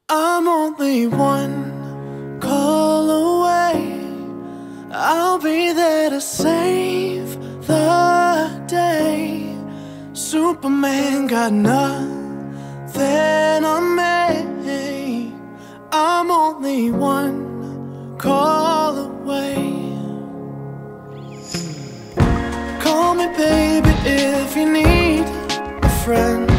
I'm only one call away. I'll be there to save the day. Superman got nothing on me. I'm only one call away. Call me baby if you need a friend.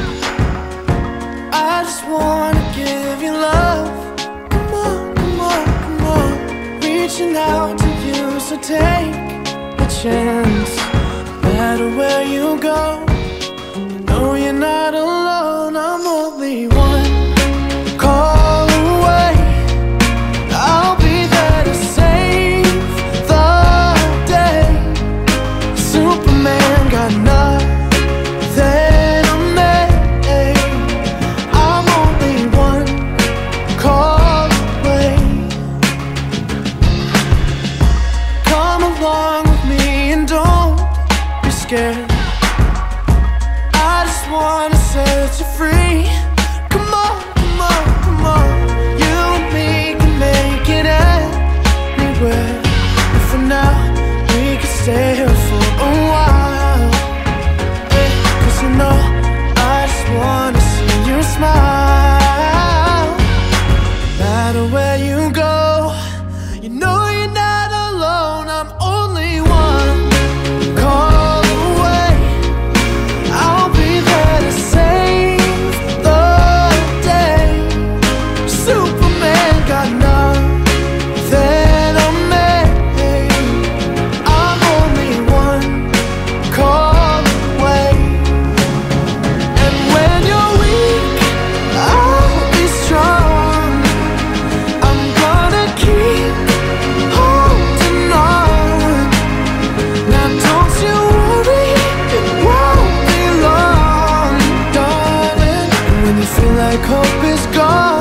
I just wanna give you love. Come on, come on, come on. Reaching out to you, so take a chance. No matter where you go, you know you're not alone. I'm only one call away. I'll be there to save the day. Superman got nothing. Along with me and don't be scared. I just wanna set you free. Come on, come on, come on. You and me can make it anywhere. And for now, we can stay here for a while. Yeah, 'cause you know, I just wanna see you smile. No matter where you go, you know you're not alone. I'm only one call away. I'll be there to save the day. Superman got nothing on me. I'm only one call away. And when you're weak, I'll be strong. I'm gonna keep holding on. Now don't you worry, it won't be long, darling. And when you feel like hope is gone,